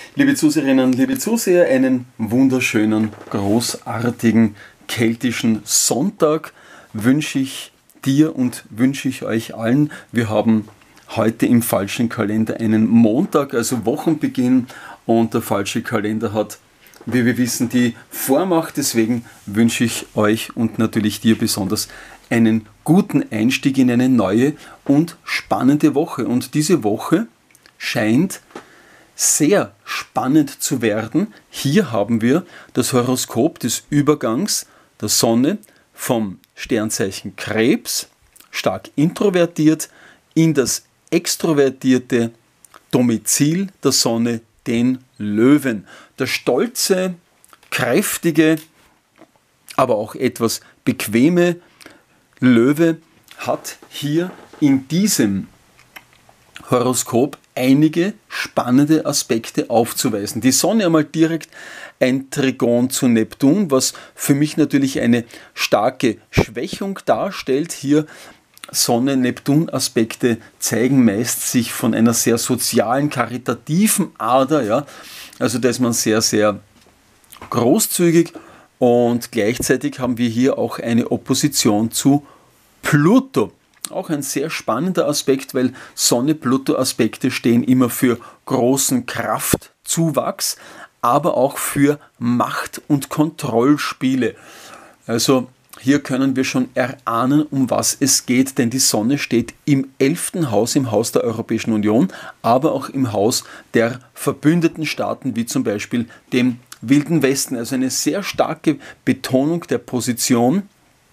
Liebe Zuseherinnen, liebe Zuseher, einen wunderschönen, großartigen, keltischen Sonntag wünsche ich dir und wünsche ich euch allen. Wir haben heute im falschen Kalender einen Montag, also Wochenbeginn, und der falsche Kalender hat, wie wir wissen, die Vormacht. Deswegen wünsche ich euch und natürlich dir besonders einen guten Einstieg in eine neue und spannende Woche. Und diese Woche scheint sehr spannend zu werden. Hier haben wir das Horoskop des Übergangs der Sonne vom Sternzeichen Krebs, stark introvertiert, in das extrovertierte Domizil der Sonne, den Löwen. Der stolze, kräftige, aber auch etwas bequeme Löwe hat hier in diesem Horoskop einige spannende Aspekte aufzuweisen. Die Sonne einmal direkt ein Trigon zu Neptun, was für mich natürlich eine starke Schwächung darstellt. Hier Sonne-Neptun-Aspekte zeigen meist sich von einer sehr sozialen, karitativen Ader. Ja? Also da ist man sehr, sehr großzügig, und gleichzeitig haben wir hier auch eine Opposition zu Pluto. Auch ein sehr spannender Aspekt, weil Sonne-Pluto-Aspekte stehen immer für großen Kraftzuwachs, aber auch für Macht- und Kontrollspiele. Also hier können wir schon erahnen, um was es geht, denn die Sonne steht im 11. Haus, im Haus der Europäischen Union, aber auch im Haus der verbündeten Staaten, wie zum Beispiel dem Wilden Westen. Also eine sehr starke Betonung der Position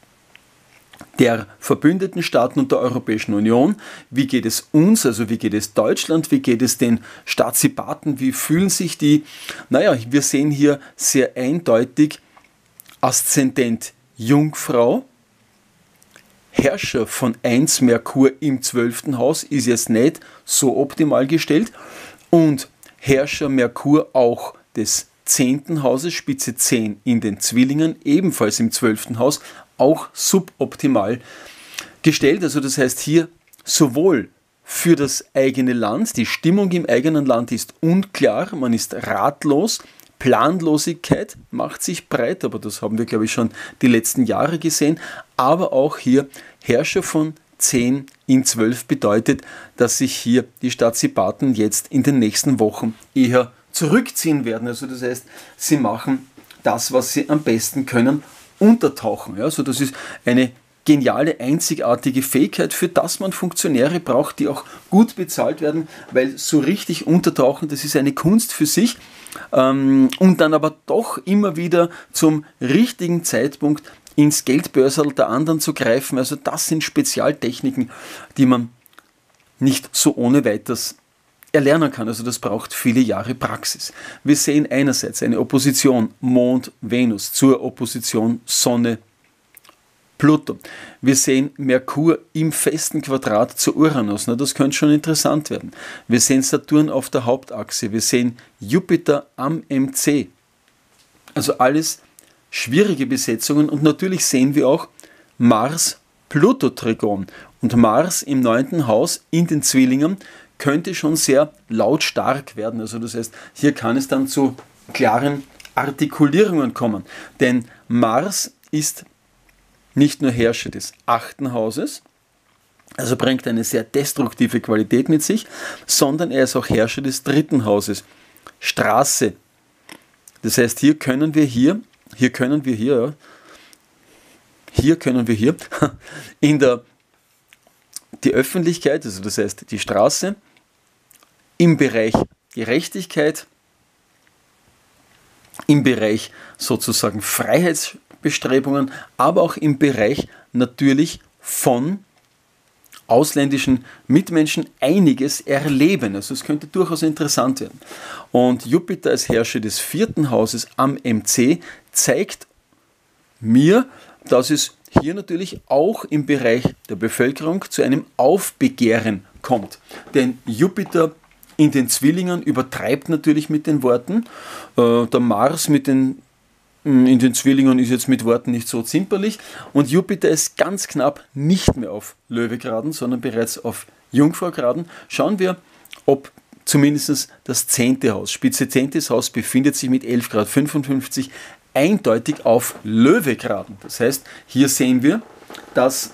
der verbündeten Staaten und der Europäischen Union. Wie geht es uns, also wie geht es Deutschland, wie geht es den Staatsipaten, wie fühlen sich die? Naja, wir sehen hier sehr eindeutig Aszendent Jungfrau, Herrscher von 1 Merkur im 12. Haus ist jetzt nicht so optimal gestellt, und Herrscher Merkur auch des 10. Hauses, Spitze 10 in den Zwillingen, ebenfalls im 12. Haus, auch suboptimal gestellt. Also das heißt hier sowohl für das eigene Land, die Stimmung im eigenen Land ist unklar, man ist ratlos, Planlosigkeit macht sich breit, aber das haben wir, glaube ich, schon die letzten Jahre gesehen, aber auch hier Herrscher von 10 in 12 bedeutet, dass sich hier die Staatsipaten jetzt in den nächsten Wochen eher zurückziehen werden. Also das heißt, sie machen das, was sie am besten können, untertauchen. Ja, also das ist eine geniale, einzigartige Fähigkeit, für das man Funktionäre braucht, die auch gut bezahlt werden, weil so richtig untertauchen, das ist eine Kunst für sich, und dann aber doch immer wieder zum richtigen Zeitpunkt ins Geldbörserl der anderen zu greifen. Also das sind Spezialtechniken, die man nicht so ohne weiteres erlernen kann. Also das braucht viele Jahre Praxis. Wir sehen einerseits eine Opposition Mond-Venus zur Opposition Sonne-Pluto. Wir sehen Merkur im festen Quadrat zu Uranus. Na, das könnte schon interessant werden. Wir sehen Saturn auf der Hauptachse. Wir sehen Jupiter am MC. Also alles schwierige Besetzungen, und natürlich sehen wir auch Mars-Pluto-Trigon. Und Mars im 9. Haus in den Zwillingen könnte schon sehr lautstark werden. Also das heißt, hier kann es dann zu klaren Artikulierungen kommen. Denn Mars ist nicht nur Herrscher des 8. Hauses, also bringt eine sehr destruktive Qualität mit sich, sondern er ist auch Herrscher des 3. Hauses, Straße. Das heißt, hier können wir in die Öffentlichkeit, also das heißt die Straße, im Bereich Gerechtigkeit, im Bereich sozusagen Freiheitsbestrebungen, aber auch im Bereich natürlich von ausländischen Mitmenschen einiges erleben. Also es könnte durchaus interessant werden. Und Jupiter als Herrscher des 4. Hauses am MC zeigt mir, dass es hier natürlich auch im Bereich der Bevölkerung zu einem Aufbegehren kommt. Denn Jupiter in den Zwillingen übertreibt natürlich mit den Worten. Der Mars in den Zwillingen ist jetzt mit Worten nicht so zimperlich. Und Jupiter ist ganz knapp nicht mehr auf Löwe geraden, sondern bereits auf Jungfrau geraden. Schauen wir, ob zumindest das 10. Haus. Spitze 10. Haus befindet sich mit 11,55 Grad eindeutig auf Löwegraden. Das heißt, hier sehen wir, dass,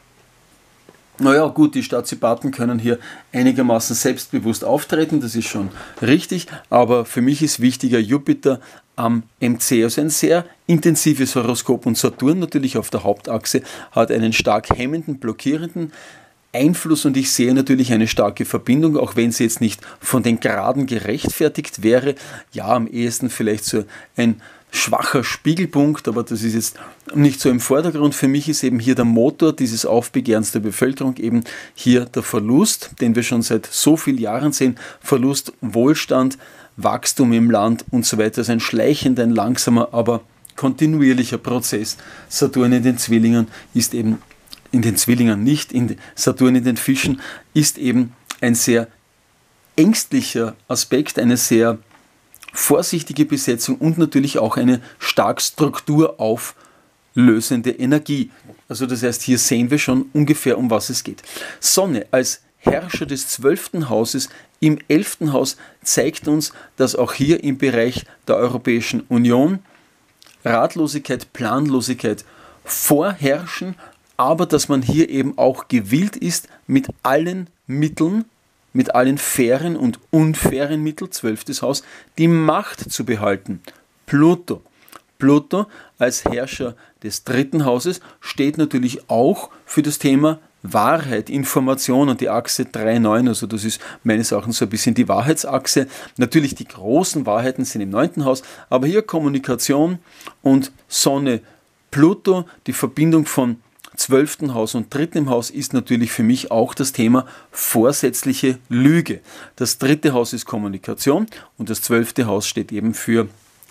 naja gut, die Stadtsypathen können hier einigermaßen selbstbewusst auftreten, das ist schon richtig, aber für mich ist wichtiger Jupiter am MC, also ein sehr intensives Horoskop, und Saturn natürlich auf der Hauptachse hat einen stark hemmenden, blockierenden Einfluss, und ich sehe natürlich eine starke Verbindung, auch wenn sie jetzt nicht von den Graden gerechtfertigt wäre. Ja, am ehesten vielleicht so ein schwacher Spiegelpunkt, aber das ist jetzt nicht so im Vordergrund. Für mich ist eben hier der Motor dieses Aufbegehrens der Bevölkerung eben hier der Verlust, den wir schon seit so vielen Jahren sehen. Verlust, Wohlstand, Wachstum im Land und so weiter. Das ist ein schleichender, ein langsamer, aber kontinuierlicher Prozess. Saturn in den Zwillingen ist eben, in den Zwillingen nicht, Saturn in den Fischen ist eben ein sehr ängstlicher Aspekt, eine sehr vorsichtige Besetzung und natürlich auch eine stark strukturauflösende Energie. Also das heißt, hier sehen wir schon ungefähr, um was es geht. Sonne als Herrscher des 12. Hauses im 11. Haus zeigt uns, dass auch hier im Bereich der Europäischen Union Ratlosigkeit, Planlosigkeit vorherrschen, aber dass man hier eben auch gewillt ist, mit allen Mitteln, mit allen fairen und unfairen Mitteln, 12. Haus, die Macht zu behalten. Pluto. Pluto als Herrscher des 3. Hauses steht natürlich auch für das Thema Wahrheit, Information und die Achse 3,9, also das ist meines Erachtens so ein bisschen die Wahrheitsachse. Natürlich die großen Wahrheiten sind im 9. Haus, aber hier Kommunikation und Sonne, Pluto, die Verbindung von 12. Haus und 3. Haus ist natürlich für mich auch das Thema vorsätzliche Lüge. Das 3. Haus ist Kommunikation und das 12. Haus steht eben für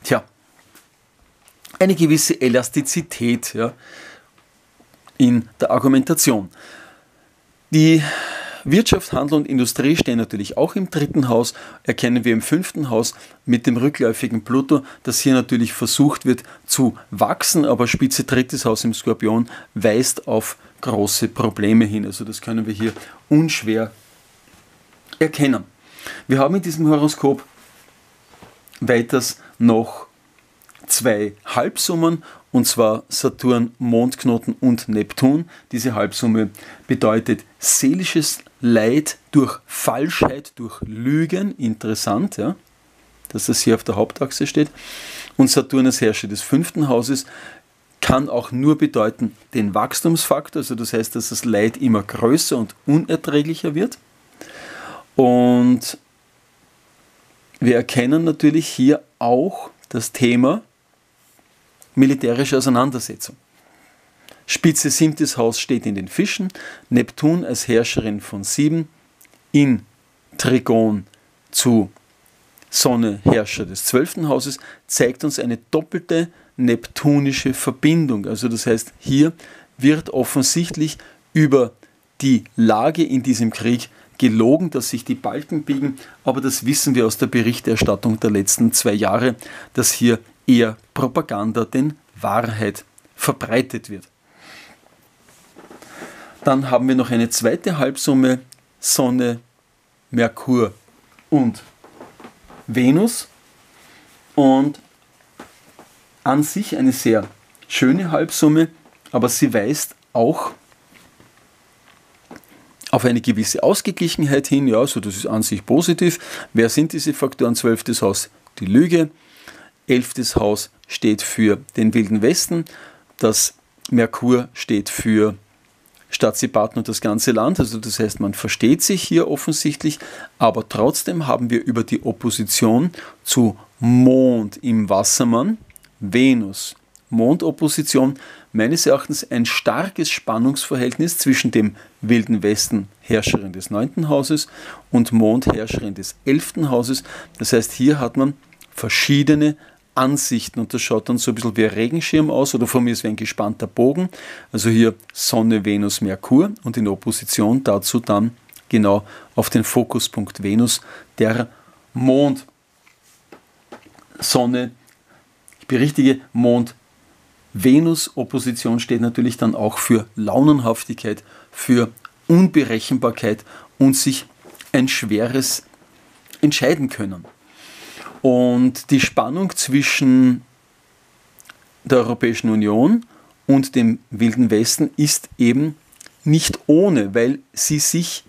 eine gewisse Elastizität in der Argumentation. Die Wirtschaft, Handel und Industrie stehen natürlich auch im 3. Haus, erkennen wir im 5. Haus mit dem rückläufigen Pluto, dass hier natürlich versucht wird zu wachsen, aber Spitze 3. Haus im Skorpion weist auf große Probleme hin. Also das können wir hier unschwer erkennen. Wir haben in diesem Horoskop weiters noch 2 Halbsummen, und zwar Saturn, Mondknoten und Neptun. Diese Halbsumme bedeutet seelisches Leid durch Falschheit, durch Lügen. Interessant, dass das hier auf der Hauptachse steht. Und Saturn als Herrscher des 5. Hauses kann auch nur bedeuten den Wachstumsfaktor, also das heißt, dass das Leid immer größer und unerträglicher wird. Und wir erkennen natürlich hier auch das Thema militärische Auseinandersetzung. Spitze 7. Haus steht in den Fischen, Neptun als Herrscherin von 7 in Trigon zu Sonne, Herrscher des 12. Hauses, zeigt uns eine doppelte neptunische Verbindung. Also das heißt, hier wird offensichtlich über die Lage in diesem Krieg gelogen, dass sich die Balken biegen, aber das wissen wir aus der Berichterstattung der letzten 2 Jahre, dass hier eher Propaganda denn Wahrheit verbreitet wird. Dann haben wir noch eine zweite Halbsumme, Sonne, Merkur und Venus, und an sich eine sehr schöne Halbsumme, aber sie weist auch auf eine gewisse Ausgeglichenheit hin, also das ist an sich positiv. Wer sind diese Faktoren? 12. Haus, die Lüge. 11. Haus steht für den Wilden Westen, das Merkur steht für Stadtsypathen und das ganze Land, also das heißt, man versteht sich hier offensichtlich, aber trotzdem haben wir über die Opposition zu Mond im Wassermann, Venus, Mondopposition, meines Erachtens ein starkes Spannungsverhältnis zwischen dem Wilden Westen, Herrscherin des 9. Hauses, und Mond, Herrscherin des 11. Hauses. Das heißt, hier hat man verschiedene Ansichten und das schaut dann so ein bisschen wie ein Regenschirm aus oder von mir ist wie ein gespannter Bogen. Also hier Sonne, Venus, Merkur und in Opposition dazu dann genau auf den Fokuspunkt Venus der Mond. Sonne, ich berichtige, Mond, Venus, Opposition steht natürlich dann auch für Launenhaftigkeit, für Unberechenbarkeit und sich ein schweres entscheiden können. Und die Spannung zwischen der Europäischen Union und dem Wilden Westen ist eben nicht ohne, weil sie sich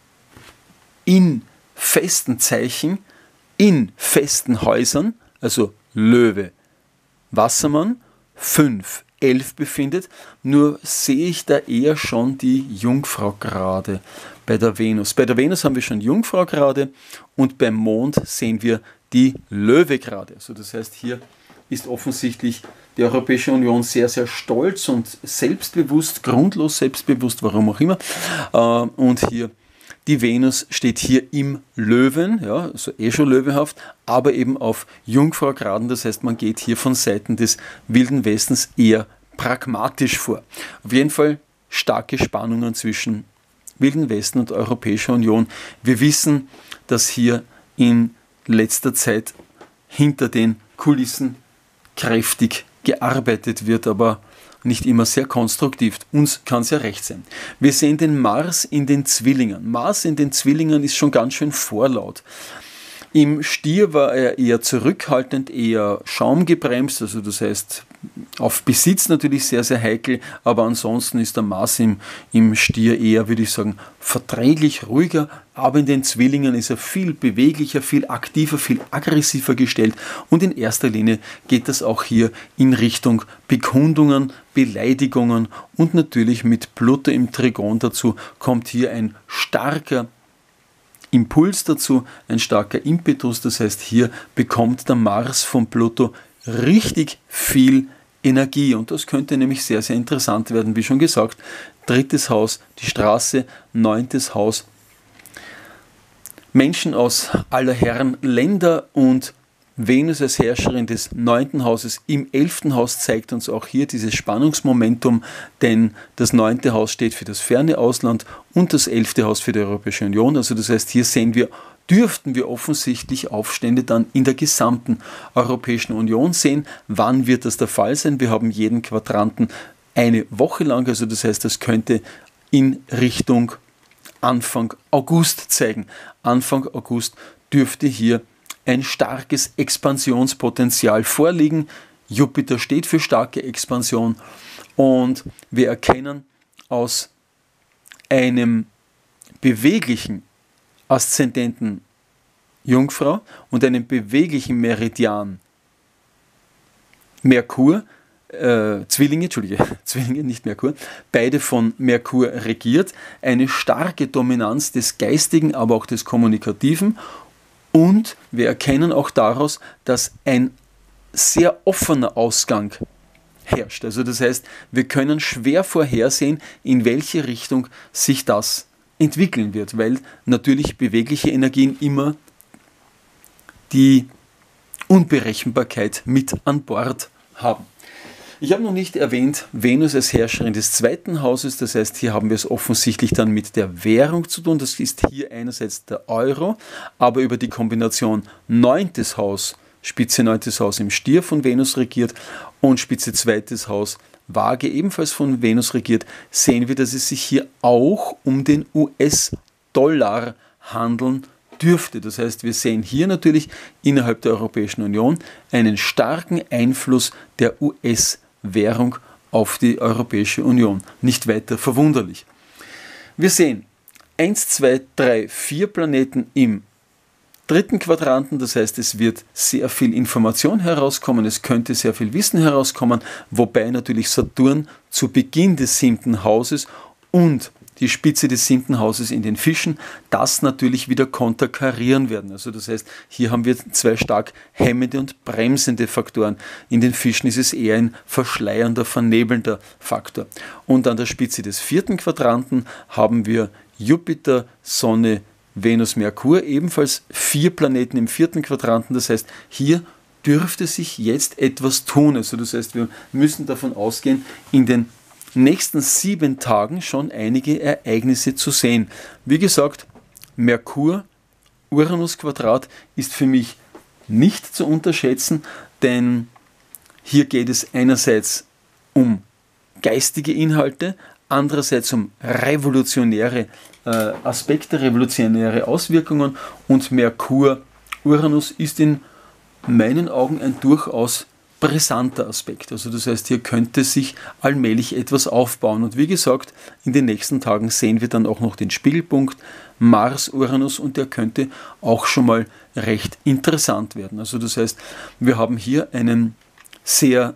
in festen Zeichen, in festen Häusern, also Löwe, Wassermann, 5, 11 befindet, nur sehe ich da eher schon die Jungfrau gerade bei der Venus. Bei der Venus haben wir schon Jungfrau gerade und beim Mond sehen wir die Löwe gerade. Also das heißt, hier ist offensichtlich die Europäische Union sehr, sehr stolz und selbstbewusst, grundlos selbstbewusst, warum auch immer. Und hier die Venus steht hier im Löwen, ja, also schon löwehaft, aber eben auf Jungfrau-Graden. Das heißt, man geht hier von Seiten des Wilden Westens eher pragmatisch vor. Auf jeden Fall starke Spannungen zwischen Wilden Westen und Europäischer Union. Wir wissen, dass hier in letzter Zeit hinter den Kulissen kräftig gearbeitet wird, aber nicht immer sehr konstruktiv. Uns kann es ja recht sein. Wir sehen den Mars in den Zwillingen. Mars in den Zwillingen ist schon ganz schön vorlaut. Im Stier war er eher zurückhaltend, eher schaumgebremst, also das heißt auf Besitz natürlich sehr, sehr heikel, aber ansonsten ist der Mars im Stier eher, würde ich sagen, verträglich, ruhiger, aber in den Zwillingen ist er viel beweglicher, viel aktiver, viel aggressiver gestellt und in erster Linie geht das auch hier in Richtung Bekundungen, Beleidigungen und natürlich mit Pluto im Trigon dazu kommt hier ein starker Impuls dazu, ein starker Impetus, das heißt, hier bekommt der Mars von Pluto richtig viel Energie und das könnte nämlich sehr, sehr interessant werden, wie schon gesagt, 3. Haus, die Straße, 9. Haus, Menschen aus aller Herren Länder und Venus als Herrscherin des 9. Hauses im 11. Haus zeigt uns auch hier dieses Spannungsmomentum, denn das 9. Haus steht für das ferne Ausland und das 11. Haus für die Europäische Union. Also das heißt, hier sehen wir, dürften wir offensichtlich Aufstände dann in der gesamten Europäischen Union sehen. Wann wird das der Fall sein? Wir haben jeden Quadranten eine Woche lang, also das heißt, das könnte in Richtung Anfang August zeigen. Anfang August dürfte hier ein starkes Expansionspotenzial vorliegen. Jupiter steht für starke Expansion und wir erkennen aus einem beweglichen Aszendenten Jungfrau und einem beweglichen Meridian Merkur, Zwillinge, nicht Merkur, beide von Merkur regiert, eine starke Dominanz des Geistigen, aber auch des Kommunikativen. Und wir erkennen auch daraus, dass ein sehr offener Ausgang herrscht. Also das heißt, wir können schwer vorhersehen, in welche Richtung sich das entwickeln wird, weil natürlich bewegliche Energien immer die Unberechenbarkeit mit an Bord haben. Ich habe noch nicht erwähnt, Venus als Herrscherin des 2. Hauses, das heißt, hier haben wir es offensichtlich dann mit der Währung zu tun. Das ist hier einerseits der Euro, aber über die Kombination 9. Haus, Spitze 9. Haus im Stier von Venus regiert und Spitze 2. Haus Waage ebenfalls von Venus regiert, sehen wir, dass es sich hier auch um den US-Dollar handeln dürfte. Das heißt, wir sehen hier natürlich innerhalb der Europäischen Union einen starken Einfluss der US-Währung auf die Europäische Union. Nicht weiter verwunderlich. Wir sehen 1, 2, 3, 4 Planeten im 3. Quadranten, das heißt, es wird sehr viel Information herauskommen, es könnte sehr viel Wissen herauskommen, wobei natürlich Saturn zu Beginn des 7. Hauses und die Spitze des 7. Hauses in den Fischen, das natürlich wieder konterkarieren werden. Also das heißt, hier haben wir zwei stark hemmende und bremsende Faktoren. In den Fischen ist es eher ein verschleiernder, vernebelnder Faktor. Und an der Spitze des 4. Quadranten haben wir Jupiter, Sonne, Venus, Merkur, ebenfalls 4 Planeten im 4. Quadranten. Das heißt, hier dürfte sich jetzt etwas tun. Also das heißt, wir müssen davon ausgehen, in den nächsten 7 Tagen schon einige Ereignisse zu sehen. Wie gesagt, Merkur-Uranus-Quadrat ist für mich nicht zu unterschätzen, denn hier geht es einerseits um geistige Inhalte, andererseits um revolutionäre Aspekte, revolutionäre Auswirkungen, und Merkur, Uranus ist in meinen Augen ein durchaus brisanter Aspekt. Also das heißt, hier könnte sich allmählich etwas aufbauen. Und wie gesagt, in den nächsten Tagen sehen wir dann auch noch den Spiegelpunkt Mars-Uranus, und der könnte auch schon mal recht interessant werden. Also das heißt, wir haben hier einen sehr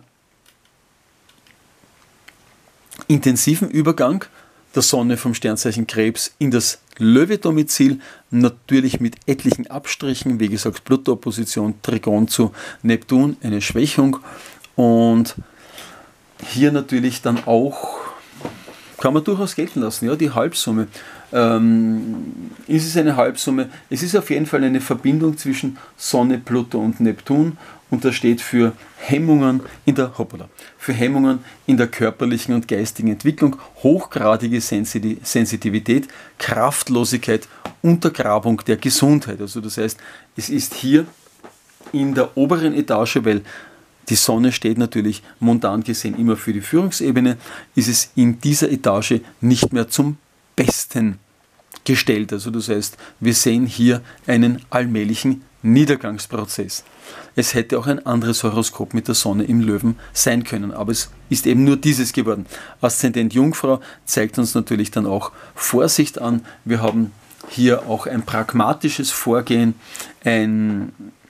intensiven Übergang der Sonne vom Sternzeichen Krebs in das Löwe-Domizil, natürlich mit etlichen Abstrichen, wie gesagt, Pluto-Opposition, Trigon zu Neptun, eine Schwächung, und hier natürlich dann auch, kann man durchaus gelten lassen, ja, die Halbsumme. Ist es eine Halbsumme? Es ist auf jeden Fall eine Verbindung zwischen Sonne, Pluto und Neptun, und das steht für Hemmungen in der körperlichen und geistigen Entwicklung, hochgradige Sensitivität, Kraftlosigkeit, Untergrabung der Gesundheit. Also das heißt, es ist hier in der oberen Etage, weil die Sonne steht natürlich montan gesehen immer für die Führungsebene, ist es in dieser Etage nicht mehr zum Besten gestellt. Also das heißt, wir sehen hier einen allmählichen Niedergangsprozess. Es hätte auch ein anderes Horoskop mit der Sonne im Löwen sein können, aber es ist eben nur dieses geworden. Aszendent Jungfrau zeigt uns natürlich dann auch Vorsicht an. Wir haben hier auch ein pragmatisches Vorgehen, ein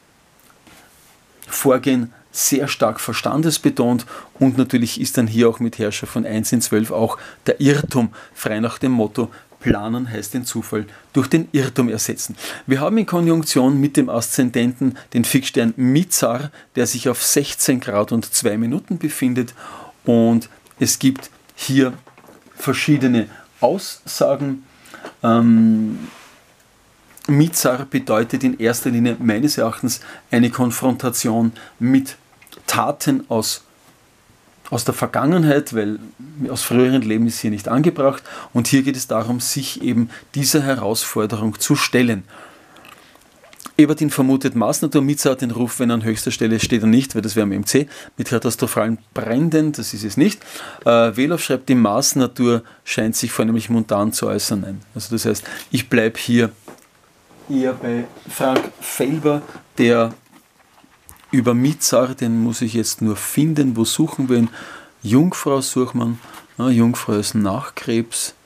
Vorgehen sehr stark verstandesbetont, und natürlich ist dann hier auch mit Herrscher von 1 in 12 auch der Irrtum, frei nach dem Motto, planen heißt den Zufall durch den Irrtum ersetzen. Wir haben in Konjunktion mit dem Aszendenten den Fixstern Mizar, der sich auf 16 Grad und 2 Minuten befindet, und es gibt hier verschiedene Aussagen. Mizar bedeutet in erster Linie meines Erachtens eine Konfrontation mit Taten aus der Vergangenheit, weil aus früheren Leben ist hier nicht angebracht, und hier geht es darum, sich eben dieser Herausforderung zu stellen. Ebertin vermutet Marsnatur, Mizar hat den Ruf, wenn er an höchster Stelle steht, er nicht, weil das wäre am MC, mit katastrophalen Bränden, das ist es nicht. Velow schreibt, die Marsnatur scheint sich vornehmlich montan zu äußern. Nein. Also das heißt, ich bleibe hier eher bei Frank Felber, der über Mizar, den muss ich jetzt nur finden, wo suchen wir ihn? Jungfrau sucht man, Jungfrau ist nach Krebs.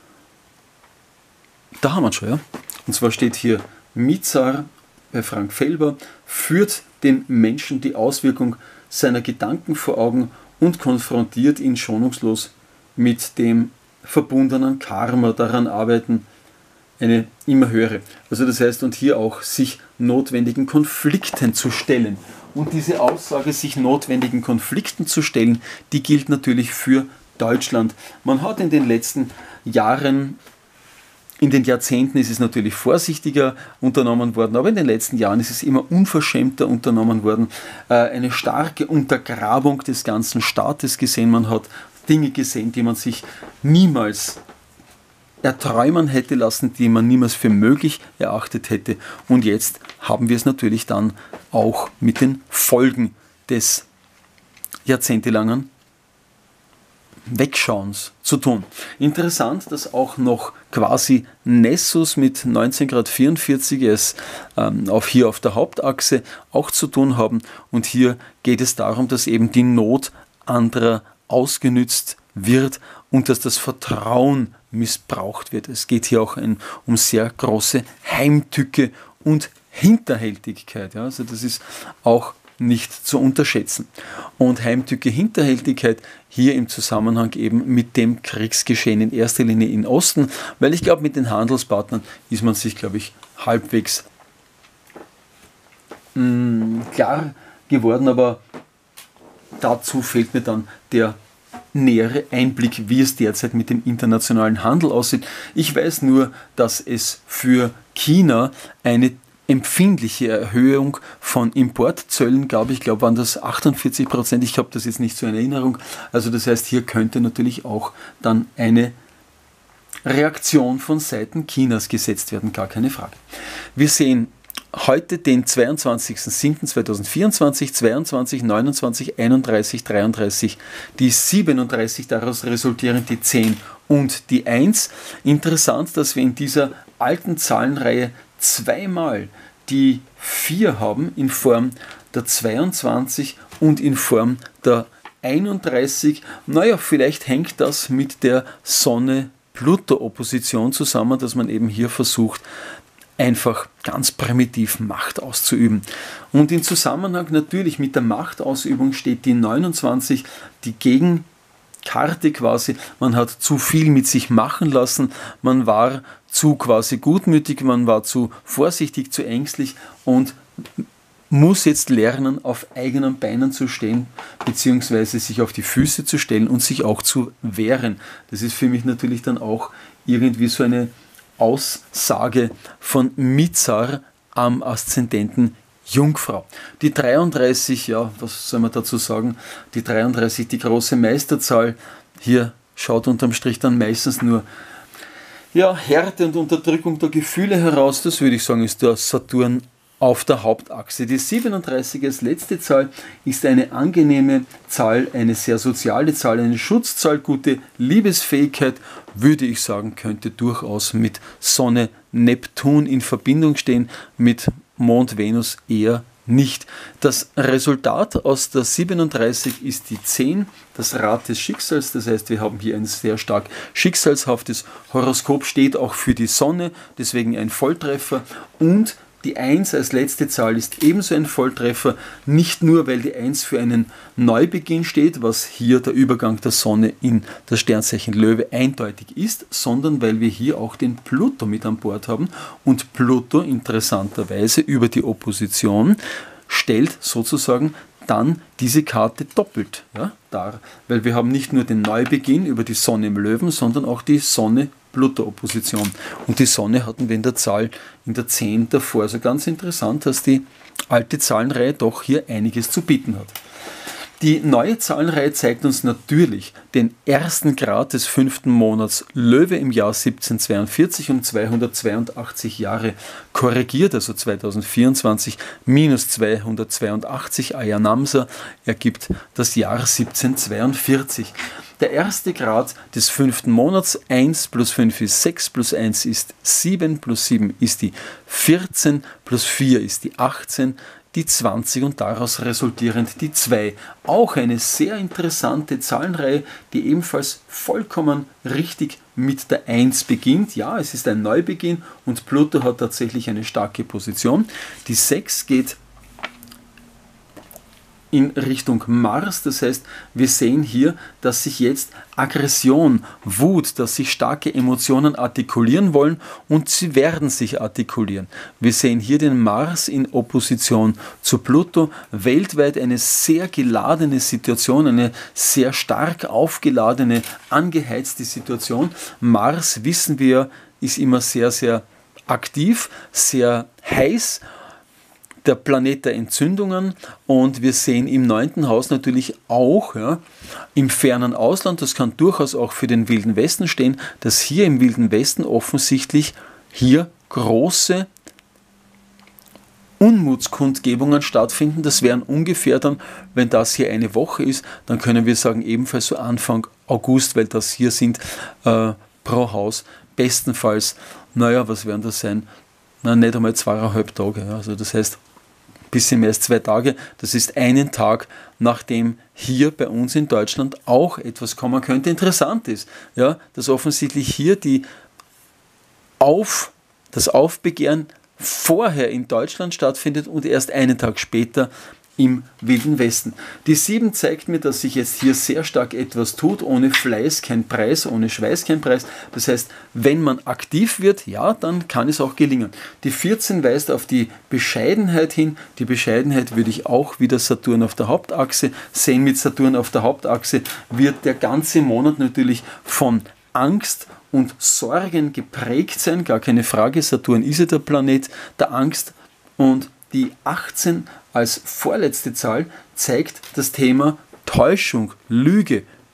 Da haben wir ihn schon, ja. Und zwar steht hier, Mizar bei Frank Felber führt dem Menschen die Auswirkung seiner Gedanken vor Augen und konfrontiert ihn schonungslos mit dem verbundenen Karma, daran arbeiten, eine immer höhere. Also das heißt, und hier auch sich notwendigen Konflikten zu stellen. Und diese Aussage, sich notwendigen Konflikten zu stellen, die gilt natürlich für Deutschland. Man hat in den letzten Jahren, in den Jahrzehnten ist es natürlich vorsichtiger unternommen worden, aber in den letzten Jahren ist es immer unverschämter unternommen worden. Eine starke Untergrabung des ganzen Staates gesehen. Man hat Dinge gesehen, die man sich niemals erträumen hätte lassen, die man niemals für möglich erachtet hätte. Und jetzt haben wir es natürlich dann auch mit den Folgen des jahrzehntelangen Wegschauens zu tun. Interessant, dass auch noch quasi Nessus mit 19 Grad 44 es hier auf der Hauptachse auch zu tun haben. Und hier geht es darum, dass eben die Not anderer ausgenützt wird und dass das Vertrauen missbraucht wird. Es geht hier auch um sehr große Heimtücke und Hinterhältigkeit. Ja, also das ist auch nicht zu unterschätzen. Und Heimtücke, Hinterhältigkeit hier im Zusammenhang eben mit dem Kriegsgeschehen in erster Linie im Osten, weil ich glaube, mit den Handelspartnern ist man sich, glaube ich, halbwegs klar geworden, aber dazu fehlt mir dann der nähere Einblick, wie es derzeit mit dem internationalen Handel aussieht. Ich weiß nur, dass es für China eine empfindliche Erhöhung von Importzöllen gab. Ich glaube, waren das 48%. Ich habe das jetzt nicht so in Erinnerung. Also das heißt, hier könnte natürlich auch dann eine Reaktion von Seiten Chinas gesetzt werden, gar keine Frage. Wir sehen heute den 22.07.2024, 22, 29, 31, 33, die 37, daraus resultierend die 10 und die 1. Interessant, dass wir in dieser alten Zahlenreihe zweimal die 4 haben in Form der 22 und in Form der 31. Naja, vielleicht hängt das mit der Sonne-Pluto-Opposition zusammen, dass man eben hier versucht, einfach ganz primitiv Macht auszuüben. Und im Zusammenhang natürlich mit der Machtausübung steht die 29, die Gegenkarte quasi. Man hat zu viel mit sich machen lassen, man war zu quasi gutmütig, man war zu vorsichtig, zu ängstlich und muss jetzt lernen, auf eigenen Beinen zu stehen, beziehungsweise sich auf die Füße zu stellen und sich auch zu wehren. Das ist für mich natürlich dann auch irgendwie so eine Aussage von Mizar am Aszendenten Jungfrau. Die 33, ja, was soll man dazu sagen? Die 33, die große Meisterzahl, hier schaut unterm Strich dann meistens nur Härte und Unterdrückung der Gefühle heraus. Das würde ich sagen, ist der Saturn auf der Hauptachse. Die 37 als letzte Zahl ist eine angenehme Zahl, eine sehr soziale Zahl, eine Schutzzahl, gute Liebesfähigkeit, würde ich sagen, könnte durchaus mit Sonne, Neptun in Verbindung stehen, mit Mond, Venus eher nicht. Das Resultat aus der 37 ist die 10, das Rad des Schicksals, das heißt, wir haben hier ein sehr stark schicksalshaftes Horoskop, steht auch für die Sonne, deswegen ein Volltreffer, und die 1 als letzte Zahl ist ebenso ein Volltreffer, nicht nur, weil die 1 für einen Neubeginn steht, was hier der Übergang der Sonne in das Sternzeichen Löwe eindeutig ist, sondern weil wir hier auch den Pluto mit an Bord haben. Und Pluto interessanterweise über die Opposition stellt sozusagen dann diese Karte doppelt dar, weil wir haben nicht nur den Neubeginn über die Sonne im Löwen, sondern auch die Sonne-Pluto-Opposition. Und die Sonne hatten wir in der Zahl in der 10 davor. Also ganz interessant, dass die alte Zahlenreihe doch hier einiges zu bieten hat. Die neue Zahlenreihe zeigt uns natürlich den ersten Grad des 5. Monats Löwe im Jahr 1742 um 282 Jahre korrigiert, also 2024 minus 282 Ayanamsa ergibt das Jahr 1742. Der erste Grad des 5. Monats, 1 plus 5 ist 6, plus 1 ist 7, plus 7 ist die 14, plus 4 ist die 18, die 20 und daraus resultierend die 2. Auch eine sehr interessante Zahlenreihe, die ebenfalls vollkommen richtig mit der 1 beginnt. Ja, es ist ein Neubeginn und Pluto hat tatsächlich eine starke Position. Die 6 geht in Richtung Mars, das heißt, wir sehen hier, dass sich jetzt Aggression, Wut, dass sich starke Emotionen artikulieren wollen und sie werden sich artikulieren. Wir sehen hier den Mars in Opposition zu Pluto, weltweit eine sehr geladene Situation, eine sehr stark aufgeladene, angeheizte Situation. Mars, wissen wir, ist immer sehr, sehr aktiv, sehr heiß, der Planet der Entzündungen, und wir sehen im 9. Haus natürlich auch im fernen Ausland, das kann durchaus auch für den Wilden Westen stehen, dass hier im Wilden Westen offensichtlich hier große Unmutskundgebungen stattfinden. Das wären ungefähr dann, wenn das hier eine Woche ist, dann können wir sagen ebenfalls so Anfang August, weil das hier sind pro Haus bestenfalls, was werden das sein? Nicht einmal 2,5 Tage. Also das heißt, ein bisschen mehr als 2 Tage. Das ist einen Tag, nachdem hier bei uns in Deutschland auch etwas kommen könnte. Interessant ist, dass offensichtlich hier das Aufbegehren vorher in Deutschland stattfindet und erst einen Tag später im Wilden Westen. Die 7 zeigt mir, dass sich jetzt hier sehr stark etwas tut, ohne Fleiß kein Preis, ohne Schweiß kein Preis. Das heißt, wenn man aktiv wird, dann kann es auch gelingen. Die 14 weist auf die Bescheidenheit hin. Die Bescheidenheit würde ich auch wieder Saturn auf der Hauptachse sehen. Mit Saturn auf der Hauptachse wird der ganze Monat natürlich von Angst und Sorgen geprägt sein, gar keine Frage. Saturn ist ja der Planet der Angst, und die 18 als vorletzte Zahl zeigt das Thema Täuschung, Lüge,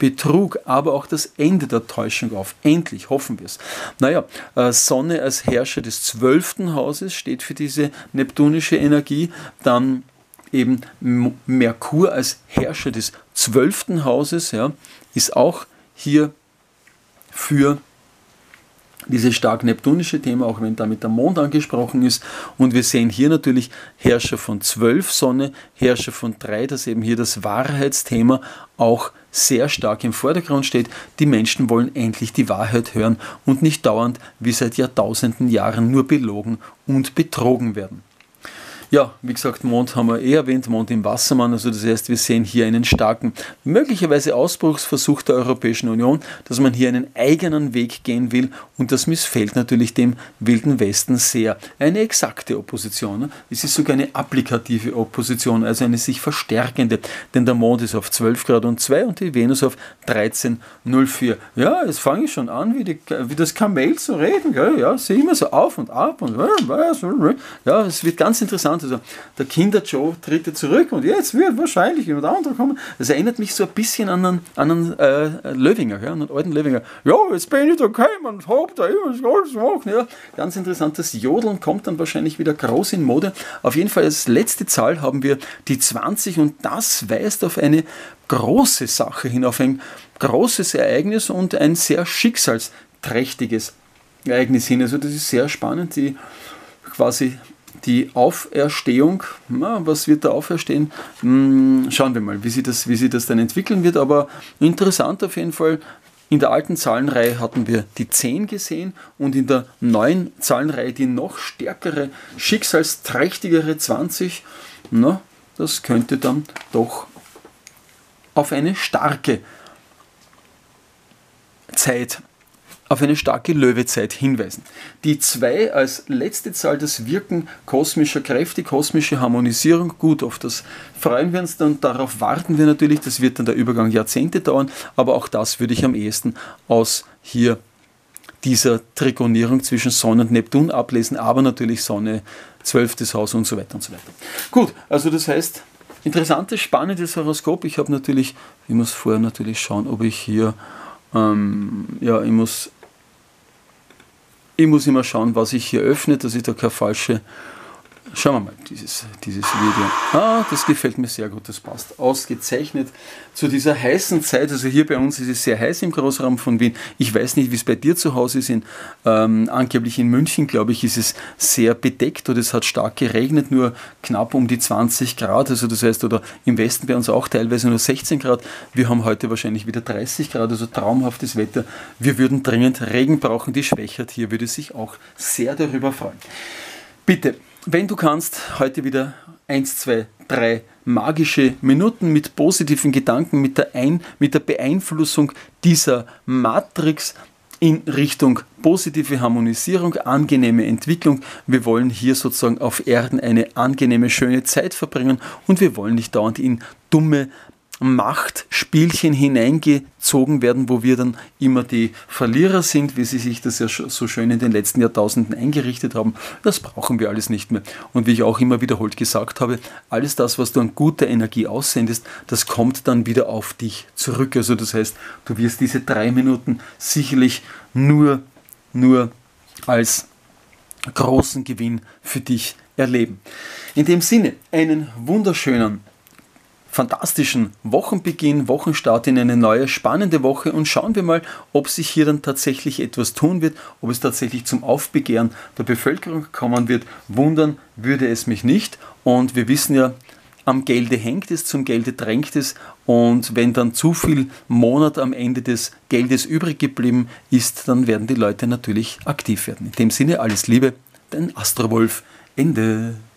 Betrug, aber auch das Ende der Täuschung auf. Endlich, hoffen wir es. Naja, Sonne als Herrscher des 12. Hauses steht für diese neptunische Energie, dann eben Merkur als Herrscher des 12. Hauses, ja, ist auch hier für dieses stark neptunische Thema, auch wenn damit der Mond angesprochen ist. Und wir sehen hier natürlich Herrscher von 12 Sonne, Herrscher von 3, dass eben hier das Wahrheitsthema auch sehr stark im Vordergrund steht. Die Menschen wollen endlich die Wahrheit hören und nicht dauernd wie seit Jahrtausenden Jahren nur belogen und betrogen werden. Ja, wie gesagt, Mond haben wir erwähnt, Mond im Wassermann, also das heißt, wir sehen hier einen starken, möglicherweise Ausbruchsversuch der Europäischen Union, dass man hier einen eigenen Weg gehen will und das missfällt natürlich dem Wilden Westen sehr. Eine exakte Opposition, ne? Es ist sogar eine applikative Opposition, also eine sich verstärkende, denn der Mond ist auf 12 Grad und 2 und die Venus auf 13,04. Ja, jetzt fange ich schon an, wie das Kamel zu reden, gell? Ja, sehe immer so auf und ab und ja, es wird ganz interessant. Also der Kinder-Joe tritt zurück und jetzt wird wahrscheinlich jemand anderer kommen. Das erinnert mich so ein bisschen an einen Löwinger, ja, an einen alten Löwinger. Ja, jetzt bin ich da gekommen und hab da immer alles gemacht. Ja, ganz interessant, das Jodeln kommt dann wahrscheinlich wieder groß in Mode. Auf jeden Fall als letzte Zahl haben wir die 20 und das weist auf eine große Sache hin, auf ein großes Ereignis und ein sehr schicksalsträchtiges Ereignis hin. Also das ist sehr spannend, die Auferstehung, was wird da auferstehen? Schauen wir mal, wie sich das dann entwickeln wird, aber interessant auf jeden Fall. In der alten Zahlenreihe hatten wir die 10 gesehen und in der neuen Zahlenreihe die noch stärkere, schicksalsträchtigere 20. Na, das könnte dann doch auf eine starke Zeit, auf eine starke Löwezeit hinweisen. Die 2 als letzte Zahl, das Wirken kosmischer Kräfte, kosmische Harmonisierung, gut, auf das freuen wir uns dann, darauf warten wir natürlich, das wird dann der Übergang Jahrzehnte dauern, aber auch das würde ich am ehesten aus hier dieser Trigonierung zwischen Sonne und Neptun ablesen, aber natürlich Sonne, 12. Haus und so weiter und so weiter. Gut, also das heißt, interessantes, spannendes Horoskop. Ich muss vorher natürlich schauen, ob ich hier ich muss immer schauen, was ich hier öffne, dass ich da keine falsche... Schauen wir mal, dieses Video. Das gefällt mir sehr gut, das passt ausgezeichnet zu dieser heißen Zeit. Also hier bei uns ist es sehr heiß im Großraum von Wien. Ich weiß nicht, wie es bei dir zu Hause ist. Angeblich in München, glaube ich, ist es sehr bedeckt oder es hat stark geregnet, nur knapp um die 20 Grad. Also das heißt, oder im Westen bei uns auch teilweise nur 16 Grad. Wir haben heute wahrscheinlich wieder 30 Grad, also traumhaftes Wetter. Wir würden dringend Regen brauchen. Die Schwächert hier würde sich auch sehr darüber freuen. Bitte, wenn du kannst, heute wieder 1, 2, 3 magische Minuten mit positiven Gedanken, mit der Beeinflussung dieser Matrix in Richtung positive Harmonisierung, angenehme Entwicklung. Wir wollen hier sozusagen auf Erden eine angenehme, schöne Zeit verbringen und wir wollen nicht dauernd in dumme Machtspielchen hineingezogen werden, wo wir dann immer die Verlierer sind, wie sie sich das ja so schön in den letzten Jahrtausenden eingerichtet haben. Das brauchen wir alles nicht mehr. Und wie ich auch immer wiederholt gesagt habe, alles das, was du an guter Energie aussendest, das kommt dann wieder auf dich zurück. Also das heißt, du wirst diese 3 Minuten sicherlich nur als großen Gewinn für dich erleben. In dem Sinne, einen wunderschönen fantastischen Wochenbeginn, Wochenstart in eine neue spannende Woche und schauen wir mal, ob sich hier dann tatsächlich etwas tun wird, ob es tatsächlich zum Aufbegehren der Bevölkerung kommen wird. Wundern würde es mich nicht und wir wissen ja, am Gelde hängt es, zum Gelde drängt es und wenn dann zu viel Monat am Ende des Geldes übrig geblieben ist, dann werden die Leute natürlich aktiv werden. In dem Sinne alles Liebe, dein Astrowolf, Ende.